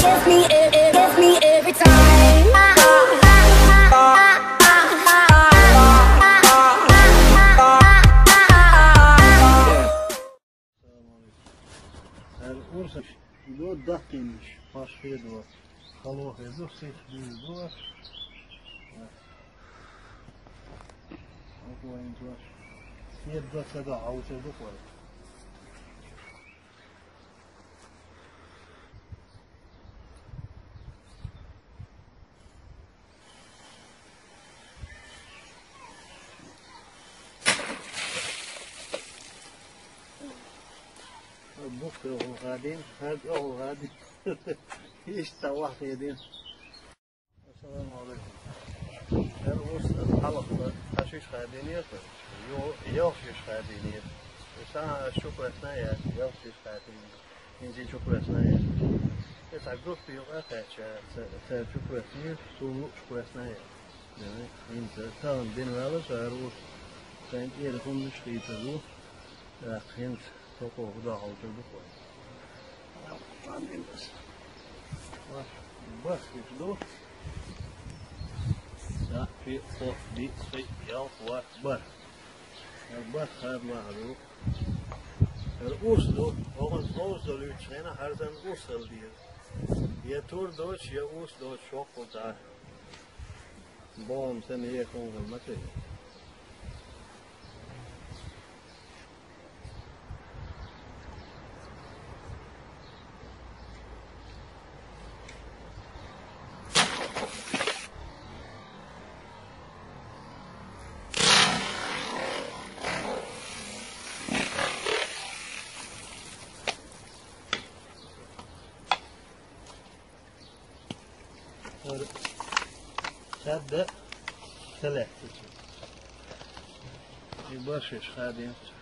gets me every time. القرص دو دقيقة فاشفي دو خلوه يزوج سيف دو أقوى إنتوا يبدأ كذا عاوز يدخل بكرة وغادين هذا وغادين يشتوح يدين. السلام عليكم. الوس الحلقة حشيش غادينية يوفيش غادينية ساعة شكرا ثنايا يوفيش غادينية إنجي شكرا ثنايا يتعقب في وقتها شكرا ثنايا سولو شكرا ثنايا يعني إنت تام بين ولا سأروس كان إيركم مش خيتلو أخينت تقول غدا عوض البخور عندين بس كيف لا في فوق دي في يوم وبر البر هذا معروف الأوسلو هو الأوسلو اللي تشينا هذا الأوسل دي يطور دوش يا أوسلو شوق وتاع بام سنة يكون المتى هذا ثلاثة يباشش خادم